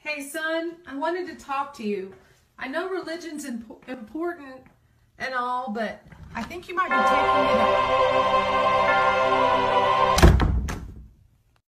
Hey son, I wanted to talk to you. I know religion's important and all, but I think you might be taking it